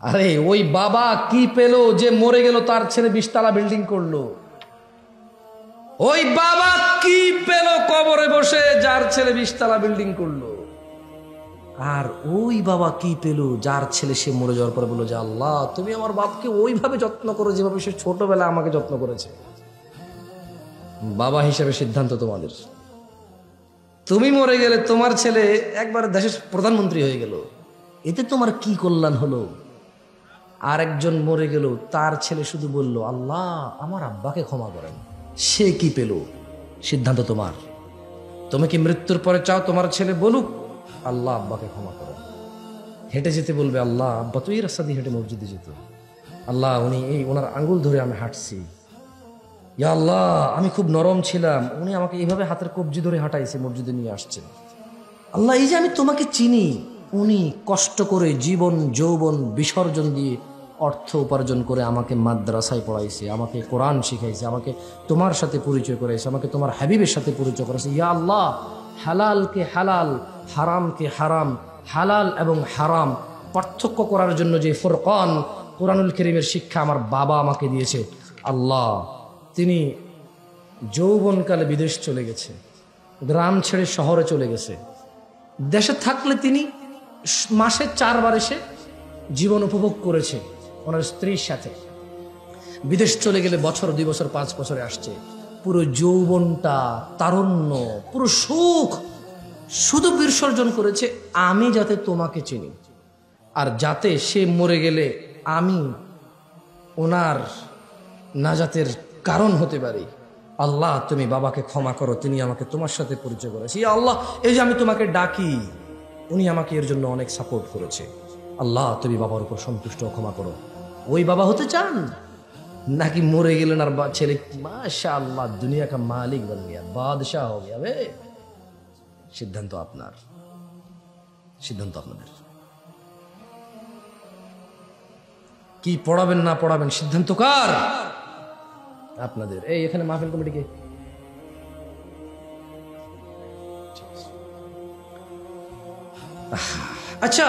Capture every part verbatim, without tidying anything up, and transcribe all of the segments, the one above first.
আরে ওই বাবা কি পেল যে মরে গেল, তার ছেলে বিশতলা বিল্ডিং করলো। ওই বাবা কি পেল কবরে বসে, যার ছেলে বিশতলা বিল্ডিং করলো। আর ওই বাবা কি পেল যার ছেলে সে মরে যাওয়ার পরে বললো যে আল্লাহ তুমি আমার বাপকে ওইভাবে যত্ন করো যেভাবে সে ছোটবেলায় আমাকে যত্ন করেছে। বাবা হিসেবে সিদ্ধান্ত তোমাদের। তুমি মরে গেলে তোমার ছেলে একবার দেশের প্রধানমন্ত্রী হয়ে গেল, এতে তোমার কি কল্যাণ হলো? আর একজন মরে গেল, তার ছেলে শুধু বলল আল্লাহ আমার আব্বাকে ক্ষমা করেন, সে কি পেল? সিদ্ধান্ত তোমার। তুমি কি মৃত্যুর পরে চাও তোমার ছেলে বলুক আল্লাহ আব্বাকে ক্ষমা করেন? হেঁটে যেতে বলবে আল্লাহ আব্বা তো এই রাস্তা দিয়ে হেঁটে মসজিদে যেত, আল্লাহ উনি এই ওনার আঙ্গুল ধরে আমি হাঁটছি, ইয়া আল্লাহ আমি খুব নরম ছিলাম, উনি আমাকে এইভাবে হাতের কবজি ধরে হাঁটাইছে মসজিদে নিয়ে আসছেন, আল্লাহ এই যে আমি তোমাকে চিনি, উনি কষ্ট করে জীবন যৌবন বিসর্জন দিয়ে অর্থ উপার্জন করে আমাকে মাদ্রাসায় পড়াইছে, আমাকে কোরআন শিখাইছে, আমাকে তোমার সাথে পরিচয় করাইছে, আমাকে তোমার হাবিবের সাথে পরিচয় করাইছে। ইয়া আল্লাহ হালালকে হালাল, হারামকে হারাম, হালাল এবং হারাম পার্থক্য করার জন্য যে ফুরকান কোরআনুল কারীমের শিক্ষা আমার বাবা আমাকে দিয়েছে, আল্লাহ তিনি যৌবনকালে বিদেশ চলে গেছে, গ্রাম ছেড়ে শহরে চলে গেছে, দেশে থাকলে তিনি মাসে চারবার এসে জীবন উপভোগ করেছে ওনার স্ত্রীর সাথে, বিদেশ চলে গেলে বছর দুই বছর পাঁচ বছরে আসছে, পুরো যৌবনটা তারুণ্য পুরো সুখ শুধু বিসর্জন করেছে আমি যাতে তোমাকে চিনি, আর যাতে সে মরে গেলে আমি ওনার নাজাতের কারণ হতে পারি। আল্লাহ তুমি বাবাকে ক্ষমা করো, তিনি আমাকে তোমার সাথে পরিচয় করেছে। ইয়া আল্লাহ এই যে আমি তোমাকে ডাকি, উনি আমাকে এর জন্য অনেক সাপোর্ট করেছে, আল্লাহ তুমি বাবার উপর সন্তুষ্ট ক্ষমা করো। ওই বাবা হতে চান নাকি মরে গেলেন আর ছেলে মাশাআল্লাহ দুনিয়া কা মালিক বন গিয়া, বাদশাহ হয়ে যাবে? সিদ্ধান্ত আপনার, সিদ্ধান্ত আপনাদের। কি পড়াবেন না পড়াবেন সিদ্ধান্ত কার? আপনাদের। এই এখানে মাহফিল কমিটিকে আচ্ছা,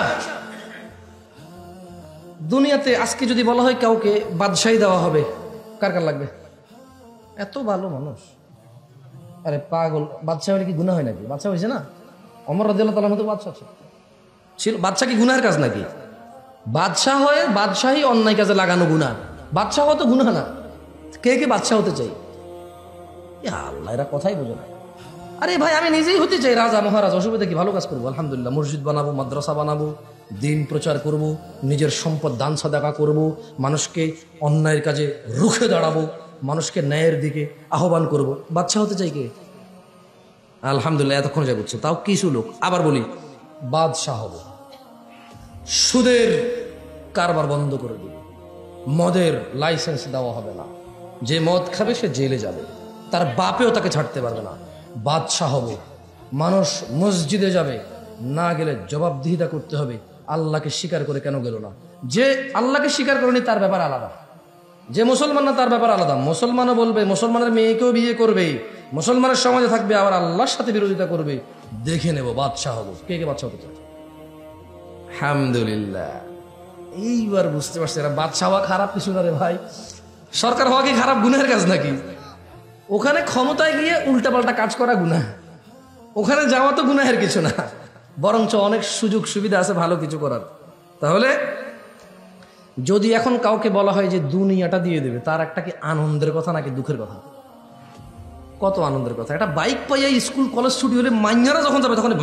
দুনিয়াতে আজকে যদি বলা হয় কাউকে বাদশাহী দেওয়া হবে, কার কার লাগবে? এত ভালো মানুষ, আরে পাগল, বাদশাহ হলে কি গুনাহ হয় নাকি? বাদশাহ হয়েছে না, ওমর রাদিয়াল্লাহু তাআলা মতো বাদশাহ ছিল। বাদশাহ কি গুনাহের কাজ নাকি? বাদশাহ হয়ে বাদশাহী অন্যায় কাজে লাগানো গুনাহ, বাদশাহ হওয়া তো গুনাহ না। কে কে বাদশাহ হতে চাই? আল্লাহ এরা কথাই বোঝে না। আরে ভাই আমি নিজেই হতে চাই রাজা মহারাজ, অসুবিধা কি? ভালো কাজ করবো আলহামদুলিল্লাহ, মসজিদ বানাবো, মাদ্রাসা বানাবো, দিন প্রচার করব, নিজের সম্পদ দান সাদাকা করব, মানুষকে অন্যায়ের কাজে রুখে দাঁড়াবো, মানুষকে ন্যায়ের দিকে আহ্বান করব। বাদশাহ হতে চাই কে? আলহামদুলিল্লাহ এতক্ষণ যা বুঝছে, তাও কিছু লোক। আবার বলি বাদশাহ হব, সুদের কারবার বন্ধ করে দেব, মদের লাইসেন্স দেওয়া হবে না, যে মদ খাবে সে জেলে যাবে, তার বাপেও তাকে ছাড়তে পারবে না। বাদশাহ হব, মানুষ মসজিদে যাবে, না গেলে জবাবদিহিতা করতে হবে, আল্লাহকে স্বীকার করে কেন গেল না? যে আল্লাহকে স্বীকার করেনি তার ব্যাপার আলাদা, যে মুসলমান না তার ব্যাপার আলাদা। মুসলমানও বলবে, মুসলমানের মেয়েকেও বিয়ে করবে, মুসলমানের সমাজে থাকবে, আবার আল্লাহর সাথে বিরোধিতা করবে, দেখে নেব বাদশাহ হব। কে কে বাদশাহ হতে চায়? আলহামদুলিল্লাহ, এইবার বুঝতে পারছি এরা বাদশাহ হওয়া খারাপ কিছু না রে ভাই। সরকার হওয়া কি খারাপ গুনাহের কাজ নাকি? ওখানে ক্ষমতায় গিয়ে উল্টাপাল্টা কাজ করা গুনাহ, ওখানে যাওয়া তো গুনাহের কিছু না, বরঞ্চ অনেক সুযোগ সুবিধা আছে ভালো কিছু করার। তাহলে যদি এখন কাউকে বলা হয় যে দুনিয়াটা দিয়ে দেবে, তার একটা কি আনন্দের কথা নাকি দুঃখের কথা? কত আনন্দের কথা। একটা বাইক পাইয়া স্কুল কলেজ ছুটি হলে মাইয়ারা যখন যাবে তখন,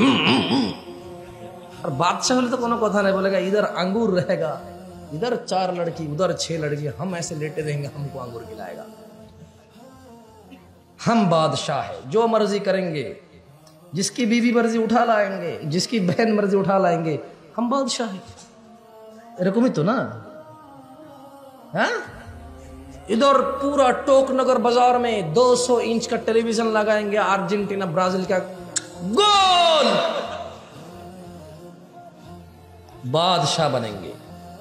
আর বাদশাহ হলে তো কোনো কথা নাই, বলেগা ইধার আঙ্গুর रहेगा, इधर चार लड़की उधर छह लड़की, हम ऐसे लेटे रहेंगे, हमको अंगूर खिलाएगा। हम बादशाह है, जो मर्जी करेंगे, जिसकी बीवी मर्जी उठा लाएंगे, जिसकी बहन मर्जी उठा लाएंगे, हम बादशाह है। এরকমই তো না? হ্যাঁ, इधर पूरा टोक नगर बाजार में दो सौ इंच का टेलीविजन लगाएंगे, अर्जेंटीना ब्राजील का गोल, बादशाह बनेंगे।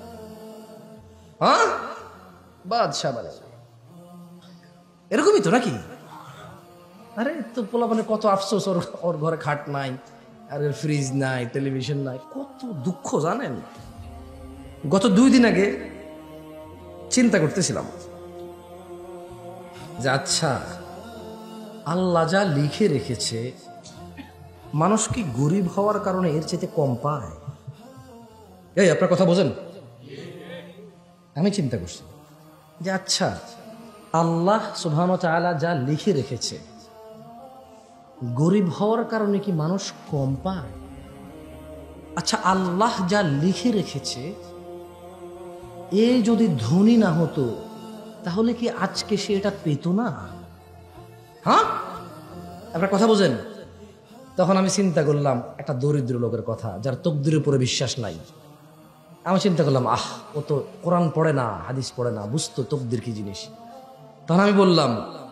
हाँ बादशाह बनेंगे, এরকমই তো নাকি? আরে তো পোলাপানের কত আফসোস, ওর ওর ঘরে খাট নাই, আর ফ্রিজ নাই, টেলিভিশন নাই, কত দুঃখ জানেন? গত দুই দিন আগে চিন্তা করতেছিলাম যে আচ্ছা, আল্লাহ যা লিখে রেখেছে, মানুষ কি গরিব হওয়ার কারণে এর চাইতে কম পায়? এই আপনার কথা বোঝেন? আমি চিন্তা করছি যে আচ্ছা, আল্লাহ সুবহানাহু ওয়া তাআলা যা লিখে রেখেছে, গরিব হওয়ার কারণে কি মানুষ কম পায়? আচ্ছা, আল্লাহ যা লিখে রেখেছে, এ যদি ধনী না হতো তাহলে কি আজকে সে এটা পেত না? হ্যাঁ, আপনার কথা বোঝেন? তখন আমি চিন্তা করলাম একটা দরিদ্র লোকের কথা, যার তকদিরের উপরে বিশ্বাস নাই। আমি চিন্তা করলাম, আহ, ও তো কোরআন পড়ে না, হাদিস পড়ে না, বুঝতো তকদির কি জিনিস। তখন আমি বললাম,